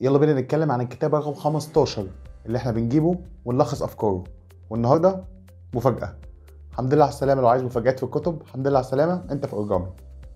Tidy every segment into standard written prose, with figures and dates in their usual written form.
يلا بينا نتكلم عن الكتاب رقم 15 اللي احنا بنجيبه ونلخص افكاره. والنهارده مفاجأة. الحمد لله على السلامة. لو عايز مفاجآت في الكتب الحمد لله على السلامة، انت في اورجامي.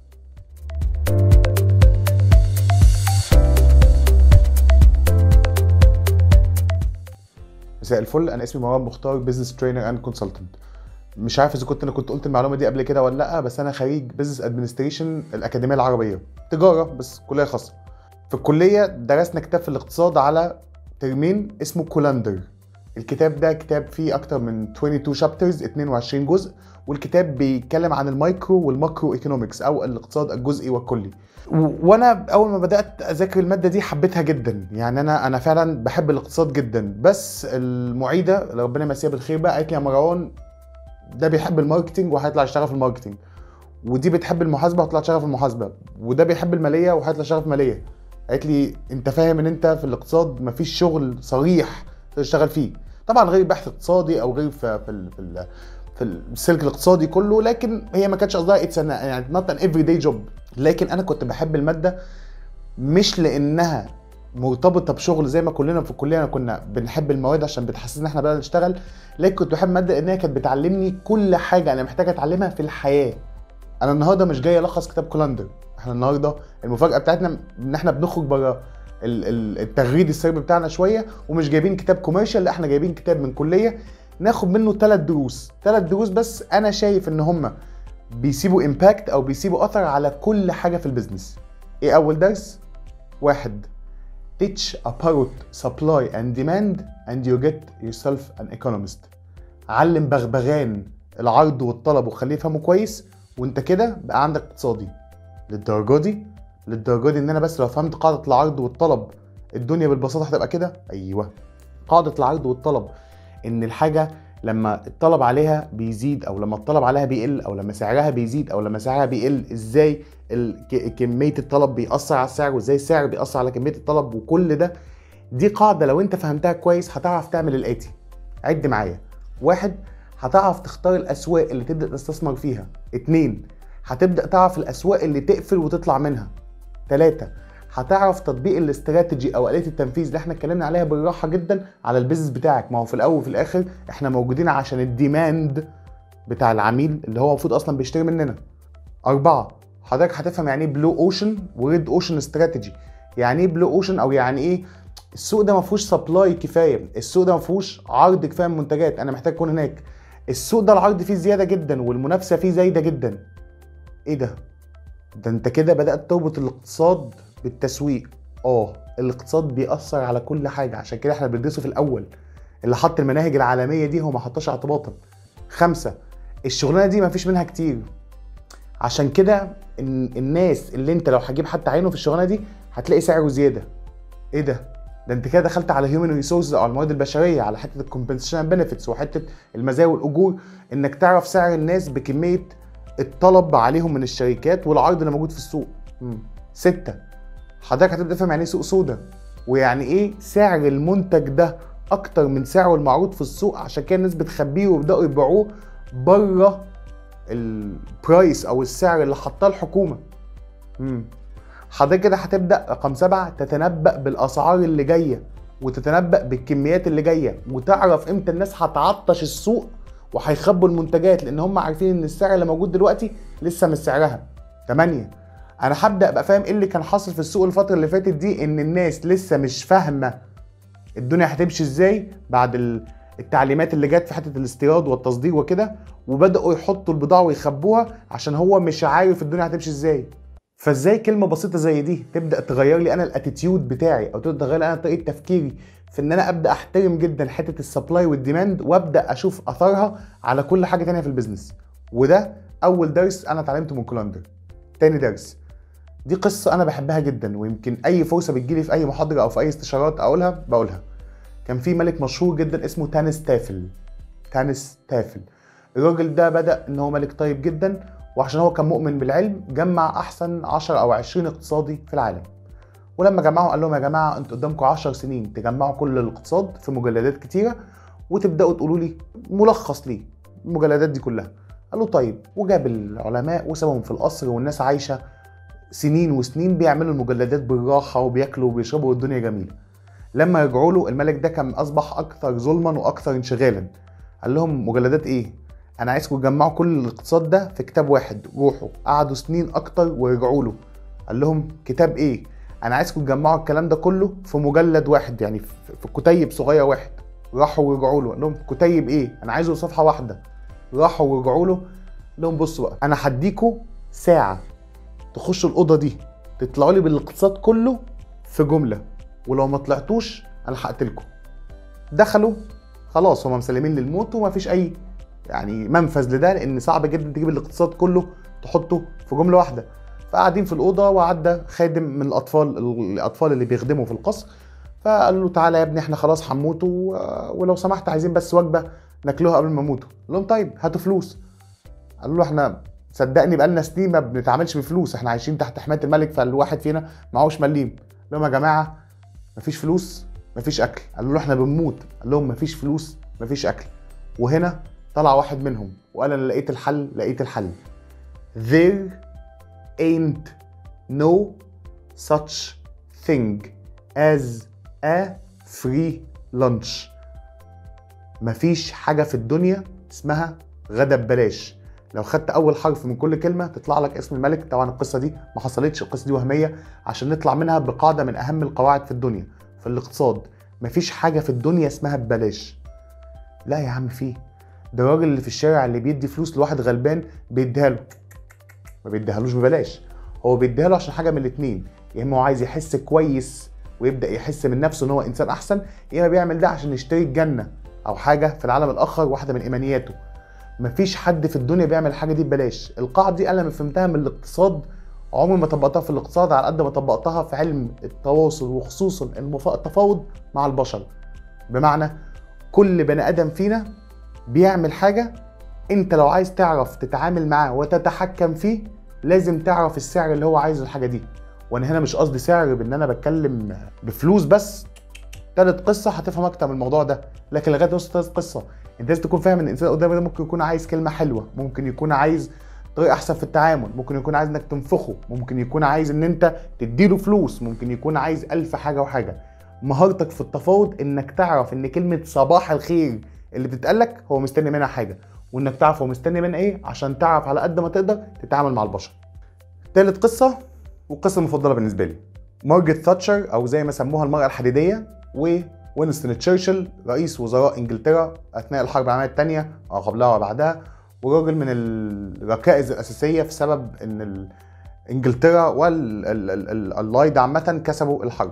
مساء الفل، انا اسمي مروان مختار، بزنس ترينر اند كونسلتنت. مش عارف اذا انا كنت قلت المعلومة دي قبل كده ولا لا، بس انا خريج بزنس ادمنستريشن الاكاديمية العربية، تجارة بس كلية خاصة. في الكلية درسنا كتاب في الاقتصاد على ترمين اسمه كولندر. الكتاب ده كتاب فيه اكتر من 22 شابترز، 22 جزء، والكتاب بيتكلم عن المايكرو والماكرو ايكونومكس او الاقتصاد الجزئي والكلي. وانا اول ما بدات اذاكر الماده دي حبيتها جدا، يعني انا فعلا بحب الاقتصاد جدا. بس المعيده ربنا يمسيها بالخير بقى قالت لي يا مروان، ده بيحب الماركتنج وهيطلع يشتغل في الماركتنج، ودي بتحب المحاسبه وهتطلع تشتغل في المحاسبه، وده بيحب الماليه وهيطلع يشتغل في الماليه. قالت لي انت فاهم ان انت في الاقتصاد مفيش شغل صريح تشتغل فيه، طبعا غير بحث اقتصادي او غير في السلك الاقتصادي كله، لكن هي ما كانتش قصدها اتس يعني نوت ان افري داي جوب. لكن انا كنت بحب الماده مش لانها مرتبطه بشغل زي ما كلنا في الكليه كنا بنحب المواد عشان بتحسسنا ان احنا بدأنا نشتغل، لكن كنت بحب الماده لانها كانت بتعلمني كل حاجه انا محتاج اتعلمها في الحياه. انا النهارده مش جاي الخص كتاب كولندر، احنا النهارده المفاجاه بتاعتنا ان احنا بنخرج بره التغريد السربي بتاعنا شويه، ومش جايبين كتاب كوميرشال، لا احنا جايبين كتاب من كليه ناخد منه 3 دروس بس انا شايف ان هم بيسيبوا امباكت او بيسيبوا اثر على كل حاجه في البيزنس. ايه اول درس؟ 1. teach about supply and demand and you get yourself an economist. علم بغبغان العرض والطلب وخليه يفهمه كويس، وانت كده بقى عندك اقتصادي. للدرجه دي ان انا بس لو فهمت قاعده العرض والطلب الدنيا بالبساطه هتبقى كده. ايوه، قاعده العرض والطلب ان الحاجه لما الطلب عليها بيزيد او لما الطلب عليها بيقل او لما سعرها بيزيد او لما سعرها بيقل، ازاي كميه الطلب بيأثر على السعر، وازاي السعر بيأثر على كميه الطلب، وكل ده دي قاعده لو انت فهمتها كويس هتعرف تعمل الاتي. عد معايا. 1. هتعرف تختار الاسواق اللي تبدأ تستثمر فيها. 2. هتبدأ تعرف الاسواق اللي تقفل وتطلع منها. 3. هتعرف تطبيق الاستراتيجي او آلية التنفيذ اللي احنا اتكلمنا عليها بالراحه جدا على البيزنس بتاعك. ما هو في الاول وفي الاخر احنا موجودين عشان الديماند بتاع العميل اللي هو المفروض اصلا بيشتري مننا. 4. حضرتك هتفهم يعني ايه بلو اوشن وريد اوشن استراتيجي. يعني ايه بلو اوشن؟ او يعني ايه السوق ده ما فيهوش سبلاي كفايه، السوق ده ما فيهوش عرض كفايه من منتجات، انا محتاج اكون هناك. السوق ده العرض فيه زياده جدا والمنافسه فيه زايده جدا. ايه ده انت كده بدأت تربط الاقتصاد بالتسويق. الاقتصاد بيأثر على كل حاجة، عشان كده احنا بندرسه في الأول. اللي حط المناهج العالمية دي هو ما حطش اعتباطا. 5. الشغلانة دي ما فيش منها كتير، عشان كده الناس اللي انت لو هجيب حد عينه في الشغلانة دي هتلاقي سعره زيادة. ايه ده انت كده دخلت على هيومن ريسورسز او الموارد البشرية، على حتة الكومبنسيشن بنفيتس وحتة المزايا والأجور، انك تعرف سعر الناس بكمية الطلب عليهم من الشركات والعرض اللي موجود في السوق. 6. حضرتك هتبدا تفهم يعني ايه سوق سودا، ويعني ايه سعر المنتج ده اكتر من سعره المعروض في السوق، عشان كده الناس بتخبيه ويبداوا يبيعوه بره البرايس او السعر اللي حطاه الحكومه. حضرتك كده هتبدا رقم 7 تتنبأ بالاسعار اللي جايه وتتنبأ بالكميات اللي جايه، وتعرف امتى الناس هتعطش السوق وهيخبوا المنتجات لان هم عارفين ان السعر اللي موجود دلوقتي لسه مش سعرها. 8. انا هبدا ابقى فاهم ايه اللي كان حاصل في السوق الفتره اللي فاتت دي، ان الناس لسه مش فاهمه الدنيا هتمشي ازاي بعد التعليمات اللي جت في حته الاستيراد والتصدير وكده، وبداوا يحطوا البضاعه ويخبوها عشان هو مش عارف الدنيا هتمشي ازاي. فازاي كلمه بسيطه زي دي تبدا تغير لي انا الاتيتيود بتاعي او تبدا تغير لي انا طريقه تفكيري في ان انا ابدا احترم جدا حته السبلاي والديماند، وابدا اشوف اثرها على كل حاجه تانية في البيزنس. وده اول درس انا اتعلمته من كولندر. تاني درس، دي قصه انا بحبها جدا، ويمكن اي فرصه بتجيلي في اي محاضره او في اي استشارات بقولها. كان في ملك مشهور جدا اسمه تانس تافل. الراجل ده بدا ان هو ملك طيب جدا، وعشان هو كان مؤمن بالعلم جمع احسن 10 او 20 اقتصادي في العالم. ولما جمعهم قال لهم يا جماعه انتوا قدامكم 10 سنين تجمعوا كل الاقتصاد في مجلدات كتيره وتبداوا تقولوا لي ملخص ليه المجلدات دي كلها. قال له طيب، وجاب العلماء وسابهم في القصر والناس عايشه سنين وسنين بيعملوا المجلدات بالراحه وبياكلوا وبيشربوا والدنيا جميله. لما رجعوا له الملك ده كان اصبح اكثر ظلما واكثر انشغالا. قال لهم مجلدات ايه؟ انا عايزكم تجمعوا كل الاقتصاد ده في كتاب واحد. روحوا. قعدوا سنين اكتر ورجعوا له. قال لهم كتاب ايه؟ انا عايزكم تجمعوا الكلام ده كله في مجلد واحد، يعني في كتيب صغير واحد. راحوا ورجعوا له. قال لهم كتيب ايه؟ انا عايزه صفحه واحده. راحوا ورجعوا له. قال لهم بصوا بقى، انا هديكوا ساعه تخشوا الاوضه دي تطلعوا لي بالاقتصاد كله في جمله، ولو ما طلعتوش انا هقتلكم. دخلوا خلاص، هم مسلمين للموت ومفيش اي يعني منفذ لده، لان صعب جدا تجيب الاقتصاد كله تحطه في جمله واحده. فقاعدين في الاوضه، وعدى خادم من الاطفال اللي بيخدموا في القصر، فقال له تعالى يا ابني احنا خلاص هنموت، ولو سمحت عايزين بس وجبه ناكلوها قبل ما نموتوا. قال لهم طيب هاتوا فلوس. قال له احنا صدقني بقالنا سنين ما بنتعاملش بفلوس، احنا عايشين تحت حمايه الملك، فالواحد فينا معهوش مليم. قال لهم يا جماعه مفيش فلوس مفيش اكل. قالوا له احنا بنموت. قال لهم مفيش فلوس مفيش اكل. وهنا طلع واحد منهم وقال انا لقيت الحل. لقيت الحل. There ain't no such thing as a free lunch. مفيش حاجة في الدنيا اسمها غدا ببلاش. لو خدت اول حرف من كل كلمة تطلع لك اسم الملك. طبعا القصة دي ما حصلتش، القصة دي وهمية عشان نطلع منها بقاعدة من اهم القواعد في الدنيا في الاقتصاد. مفيش حاجة في الدنيا اسمها ببلاش. لا يا عم فيه. ده الراجل اللي في الشارع اللي بيدي فلوس لواحد غلبان بيديها له، ما بيديهالوش ببلاش. هو بيديها له عشان حاجة من الاتنين، يا اما هو عايز يحس كويس ويبدأ يحس من نفسه ان هو انسان احسن، يا اما بيعمل ده عشان يشتري الجنة او حاجة في العالم الاخر، واحدة من ايمانياته. مفيش حد في الدنيا بيعمل الحاجة دي ببلاش. القاعدة دي انا فهمتها من الاقتصاد، عمري ما طبقتها في الاقتصاد على قد ما طبقتها في علم التواصل، وخصوصا التفاوض مع البشر. بمعنى كل بني ادم فينا بيعمل حاجة، انت لو عايز تعرف تتعامل معاه وتتحكم فيه لازم تعرف السعر اللي هو عايزه الحاجة دي. وانا هنا مش قصدي سعر بان انا بتكلم بفلوس بس. تالت قصة هتفهم اكتر من الموضوع ده، لكن لغاية نص تالت قصة انت لازم تكون فاهم ان الانسان قدامك ده ممكن يكون عايز كلمة حلوة، ممكن يكون عايز طريقة احسن في التعامل، ممكن يكون عايز انك تنفخه، ممكن يكون عايز ان انت تديله فلوس، ممكن يكون عايز 1000 حاجة وحاجة. مهارتك في التفاوض انك تعرف ان كلمة صباح الخير اللي بتتقالك هو مستني منها حاجة، وانك تعرف هو مستني منها ايه عشان تعرف على قد ما تقدر تتعامل مع البشر. تالت قصة والقصة المفضلة بالنسبة لي، مارجريت تاتشر او زي ما سموها المرأة الحديدية، ووينستون تشرشل رئيس وزراء انجلترا اثناء الحرب العالمية الثانية او قبلها وبعدها، وراجل من الركائز الاساسية في سبب ان انجلترا واللايد عامة كسبوا الحرب.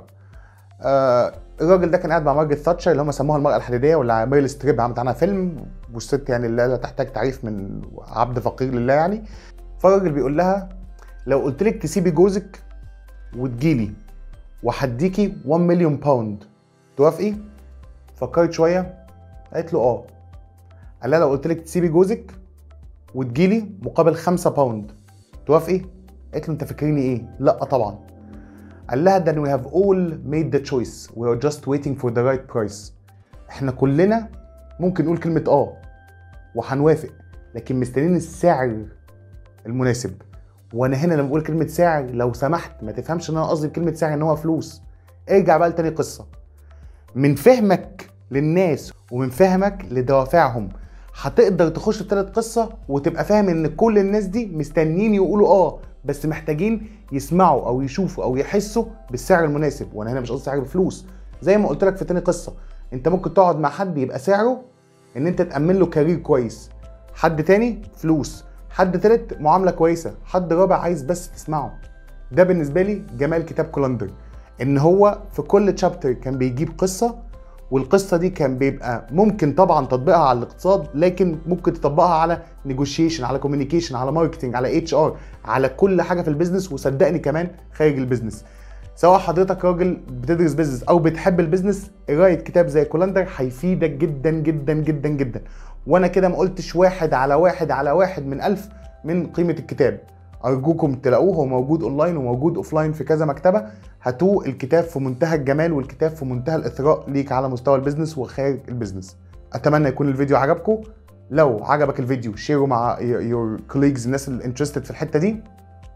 الراجل ده كان قاعد مع مارجريت تاتشر اللي هم سموها المرأة الحديدية، واللي ميريل ستريب عملت عنها فيلم، والست يعني اللي لا تحتاج تعريف من عبد فقير لله يعني. فالراجل بيقول لها لو قلت لك تسيبي جوزك وتجيلي وهديكي 1 مليون باوند توافقي؟ فكرت شويه قالت له اه. قال لها لو قلت لك تسيبي جوزك وتجيلي مقابل 5 باوند توافقي؟ قالت له انت فاكرني ايه؟ لا طبعا. قال لها then we have all made the choice we are just waiting for the right price. احنا كلنا ممكن نقول كلمه اه وهنوافق، لكن مستنيين السعر المناسب. وانا هنا لما بقول كلمه سعر لو سمحت ما تفهمش ان انا قصدي بكلمه سعر ان هو فلوس. ارجع بقى لتاني قصه. من فهمك للناس ومن فهمك لدوافعهم هتقدر تخش في تالت قصه وتبقى فاهم ان كل الناس دي مستنيين يقولوا اه، بس محتاجين يسمعوا او يشوفوا او يحسوا بالسعر المناسب. وانا هنا مش قصدي سعر بفلوس، زي ما قلت لك في تاني قصه. انت ممكن تقعد مع حد يبقى سعره ان انت تامن له كارير كويس، حد تاني فلوس، حد تالت معامله كويسه، حد رابع عايز بس تسمعه. ده بالنسبه لي جمال كتاب كولندر، ان هو في كل تشابتر كان بيجيب قصه، والقصه دي كان بيبقى ممكن طبعا تطبيقها على الاقتصاد، لكن ممكن تطبقها على نيجوشيشن، على كوميونيكيشن، على ماركتنج، على اتش ار، على كل حاجه في البيزنس، وصدقني كمان خارج البيزنس. سواء حضرتك راجل بتدرس بيزنس او بتحب البيزنس، قرايه كتاب زي كولندر هيفيدك جدا جدا جدا جدا. وانا كده ما قلتش 1 على 1 على 1 من 1000 من قيمه الكتاب. ارجوكم تلاقوه، هو موجود اونلاين وموجود اوفلاين في كذا مكتبه. هاتوه، الكتاب في منتهى الجمال والكتاب في منتهى الاثراء ليك على مستوى البيزنس وخارج البيزنس. اتمنى يكون الفيديو عجبكم. لو عجبك الفيديو شيره مع your colleagues، الناس اللي interested في الحته دي.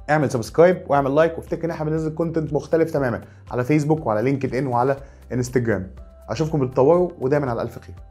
اعمل سبسكرايب واعمل لايك، وافتكر ان احنا بننزل كونتنت مختلف تماما على فيسبوك وعلى لينكد ان وعلى انستجرام. اشوفكم بتطوروا ودايما على الف خير.